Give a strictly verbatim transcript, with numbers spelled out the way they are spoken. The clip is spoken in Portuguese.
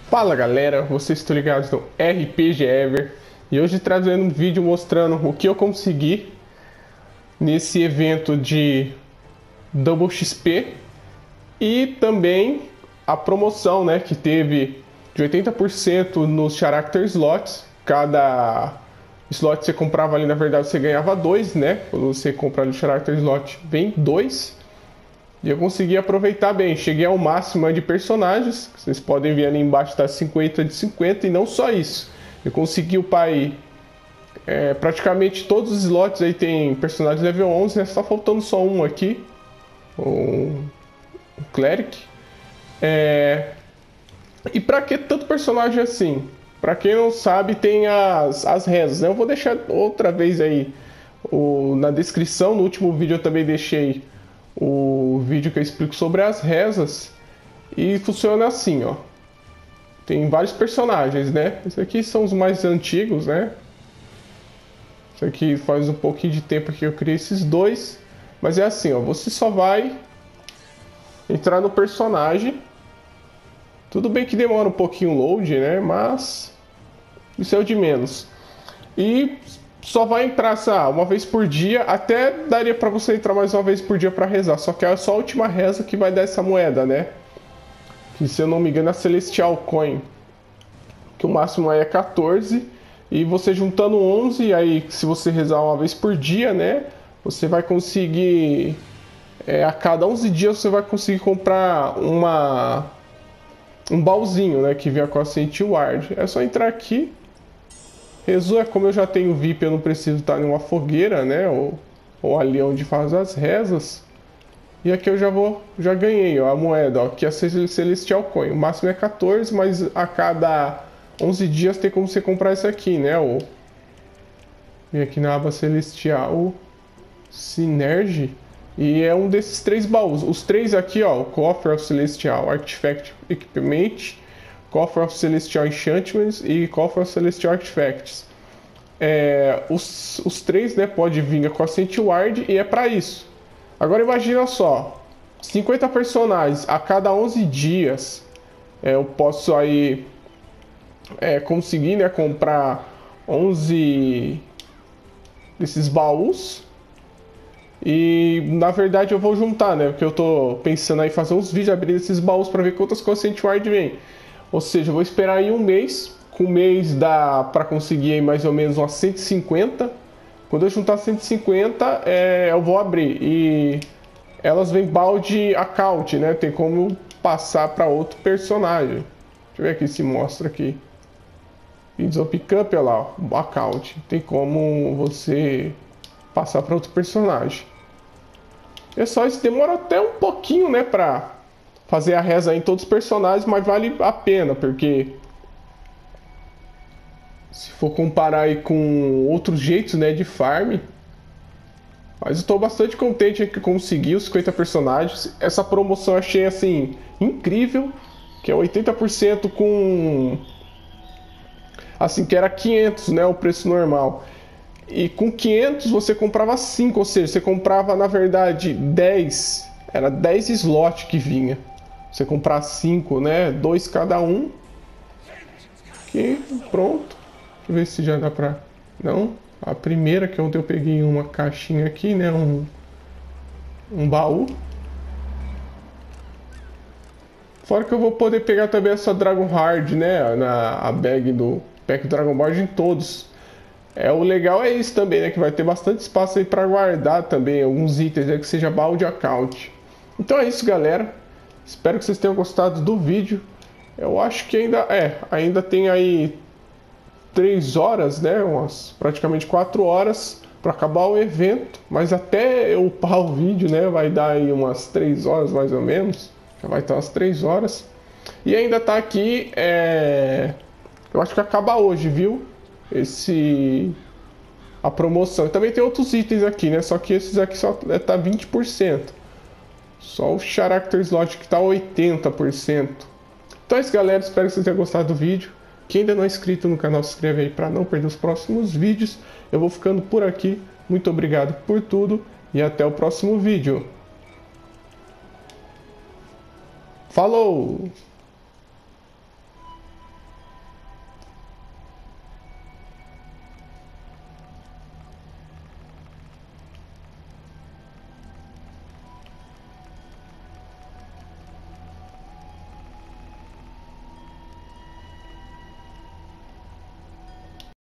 Fala galera, vocês estão ligados no R P G Ever e hoje trazendo um vídeo mostrando o que eu consegui nesse evento de Double X P e também a promoção, né, que teve de oitenta por cento nos Character Slots. Cada slot que você comprava ali, na verdade, você ganhava dois, né? Quando você compra no Character Slot, vem dois. E eu consegui aproveitar bem, cheguei ao máximo de personagens, vocês podem ver ali embaixo tá cinquenta de cinquenta, e não só isso, eu consegui upar aí é, praticamente todos os slots, aí tem personagens level onze, né? Só faltando só um aqui, o, o Cleric. É... E pra que tanto personagem assim? Pra quem não sabe, tem as, as rezas, né? Eu vou deixar outra vez aí o, na descrição, no último vídeo eu também deixei o vídeo que eu explico sobre as rezas. E funciona assim, ó. Tem vários personagens, né? Esses aqui são os mais antigos, né? Isso aqui faz um pouquinho de tempo que eu criei esses dois. Mas é assim, ó. Você só vai entrar no personagem. Tudo bem que demora um pouquinho o load, né? Mas isso é o de menos. E só vai entrar essa, uma vez por dia. Até daria para você entrar mais uma vez por dia para rezar. Só que é só a última reza que vai dar essa moeda, né? Que, se eu não me engano, é a Celestial Coin. Que o máximo aí é quatorze. E você juntando onze, aí se você rezar uma vez por dia, né? Você vai conseguir... É, a cada onze dias você vai conseguir comprar uma... um baúzinho, né? Que vem com a Saint Ward. É só entrar aqui. Rezou, é como eu já tenho V I P, eu não preciso estar em uma fogueira, né? Ou, ou ali onde faz as rezas. E aqui eu já vou, já ganhei, ó, a moeda, ó, que é a Celestial Coin. O máximo é quatorze, mas a cada onze dias tem como você comprar isso aqui, né? Ou vem aqui na aba Celestial Synergy. E é um desses três baús. Os três aqui, ó, o Coffer of Celestial Artifact Equipment, Coffer of Celestial Enchantments e Coffer of Celestial Artifacts. É, os, os três, né, pode vir com a Saint Ward e é para isso. Agora imagina só, cinquenta personagens a cada onze dias, é, eu posso aí é, conseguir, né, comprar onze desses baús. E na verdade eu vou juntar, né, porque eu tô pensando aí fazer uns vídeos abrindo esses baús para ver quantas coisas a Saint Ward vem. Ou seja, eu vou esperar aí um mês, com um mês dá para conseguir aí mais ou menos umas cento e cinquenta. Quando eu juntar cento e cinquenta, é, eu vou abrir. E elas vêm balde account, né? Tem como passar para outro personagem. Deixa eu ver aqui se mostra aqui. Vídeos of Pickup, olha lá, ó, account. Tem como você passar para outro personagem. É só isso, demora até um pouquinho, né? Para fazer a reza em todos os personagens, mas vale a pena, porque... se for comparar aí com outros jeitos, né, de farm. Mas eu estou bastante contente que consegui os cinquenta personagens. Essa promoção eu achei assim incrível, que é oitenta por cento com assim, que era quinhentos, né, o preço normal. E com quinhentos você comprava cinco, ou seja, você comprava na verdade dez, era dez slots que vinha. Você comprar cinco, né, dois cada um. Que pronto. Deixa eu ver se já dá pra... Não, a primeira que ontem eu peguei uma caixinha aqui, né, um, um baú. Fora que eu vou poder pegar também essa Dragon Hard, né, na a bag do Pack Dragon Ball em todos. É, o legal é isso também, né, que vai ter bastante espaço aí pra guardar também alguns itens, né, que seja baú de account. Então é isso, galera. Espero que vocês tenham gostado do vídeo. Eu acho que ainda, é, ainda tem aí três horas, né, umas praticamente quatro horas para acabar o evento, mas até eu upar o vídeo, né, vai dar aí umas três horas mais ou menos, já vai estar umas três horas, e ainda tá aqui, é... eu acho que acaba hoje, viu, esse... a promoção. E também tem outros itens aqui, né, só que esses aqui só tá vinte por cento, só o Character Slot que tá oitenta por cento. Então é isso, galera, espero que vocês tenham gostado do vídeo. Quem ainda não é inscrito no canal, se inscreve aí para não perder os próximos vídeos. Eu vou ficando por aqui. Muito obrigado por tudo e até o próximo vídeo. Falou!